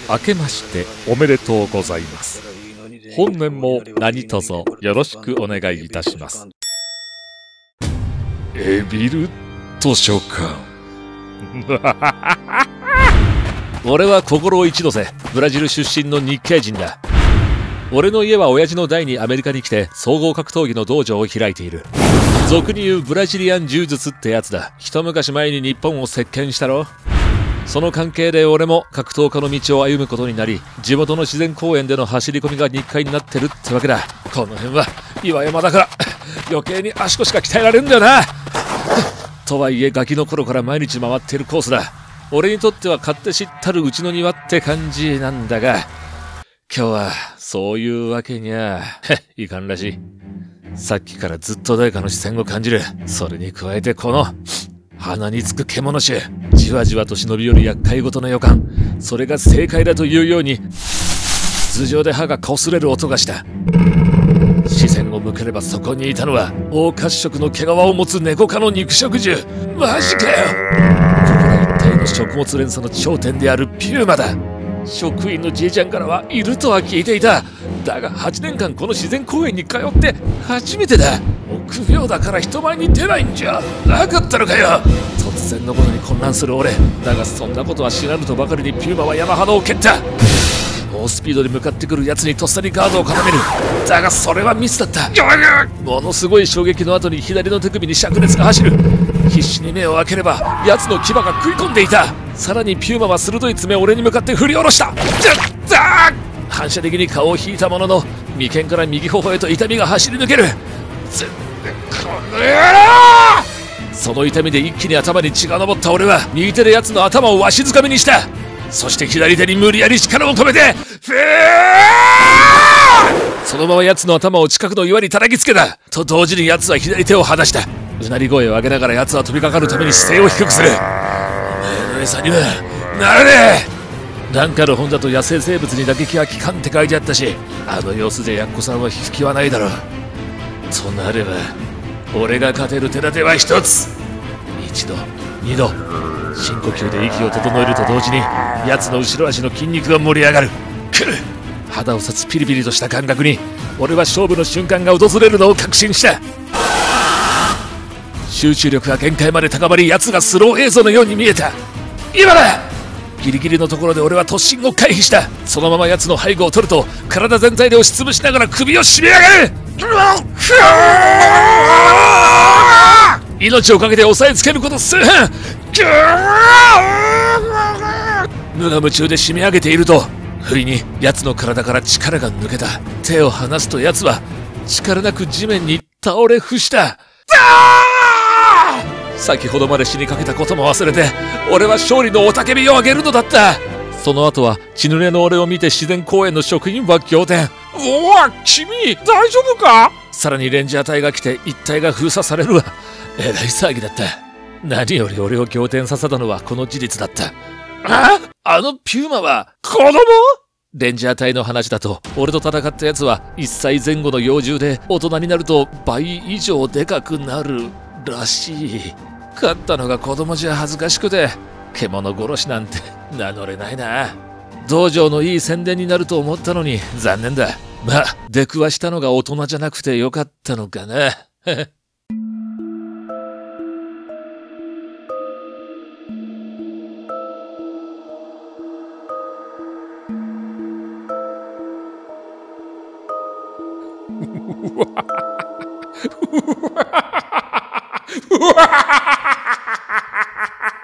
明けましておめでとうございます。本年も何卒よろしくお願いいたします。エビル図書館俺は心一ノ瀬、ブラジル出身の日系人だ。俺の家は親父の代にアメリカに来て総合格闘技の道場を開いている。俗に言うブラジリアン柔術ってやつだ。一昔前に日本を席巻したろ。その関係で俺も格闘家の道を歩むことになり、地元の自然公園での走り込みが日課になってるってわけだ。この辺は岩山だから余計に足腰が鍛えられるんだよなとはいえガキの頃から毎日回っているコースだ。俺にとっては勝手知ったるうちの庭って感じなんだが、今日はそういうわけにはいかんらしい。さっきからずっと誰かの視線を感じる。それに加えてこの鼻につく獣臭、じわじわと忍び寄る厄介事の予感。それが正解だというように頭上で歯が擦れる音がした。視線を向ければそこにいたのは大褐色の毛皮を持つ猫科の肉食獣。マジかよ。ここが一体の食物連鎖の頂点であるピューマだ。職員のじいちゃんからはいるとは聞いていた。だが8年間この自然公園に通って初めてだ。臆病だから人前に出ないんじゃなかったのかよ。突然のことに混乱する俺だが、そんなことは知らぬとばかりにピューマは山肌を蹴った。猛スピードで向かってくるやつにとっさにガードを固める。だがそれはミスだった。ものすごい衝撃の後に左の手首に灼熱が走る。必死に目を開ければ奴の牙が食い込んでいた。さらにピューマは鋭い爪を俺に向かって振り下ろした。反射的に顔を引いたものの眉間から右頬へと痛みが走り抜ける。この野郎！その痛みで一気に頭に血が上った俺は右手で奴の頭をわしづかみにした。そして左手に無理やり力を込めてそのまま奴の頭を近くの岩に叩きつけた。と同時に奴は左手を離した。うなり声を上げながら奴は飛びかかるために姿勢を低くする。お前の餌にはならねえ。なんかの本だと野生生物に打撃は効かんって書いてあったし、あの様子でやっこさんは引く気はないだろう。となれば俺が勝てる手立ては一つ。一度二度深呼吸で息を整えると同時に奴の後ろ足の筋肉が盛り上がる。肌を刺すピリピリとした感覚に俺は勝負の瞬間が訪れるのを確信した。集中力が限界まで高まり、奴がスロー映像のように見えた。今だ！ギリギリのところで俺は突進を回避した。そのまま奴の背後を取ると体全体で押しつぶしながら首を締め上げる。命をかけて押さえつけること数分。無我夢中で締め上げていると不意に奴の体から力が抜けた。手を離すと奴は力なく地面に倒れ伏した。先ほどまで死にかけたことも忘れて俺は勝利の雄たけびを上げるのだった。その後は血濡れの俺を見て自然公園の職員は仰天。おお、君大丈夫か？さらにレンジャー隊が来て一帯が封鎖されるわ。えらい騒ぎだった。何より俺を仰天させたのはこの事実だった。あのピューマは子供？レンジャー隊の話だと俺と戦ったやつは1歳前後の幼獣で大人になると倍以上でかくなるらしい。勝ったのが子供じゃ恥ずかしくて獣殺しなんて名乗れないな。道場のいい宣伝になると思ったのに残念だ。まあ出くわしたのが大人じゃなくてよかったのかなうわ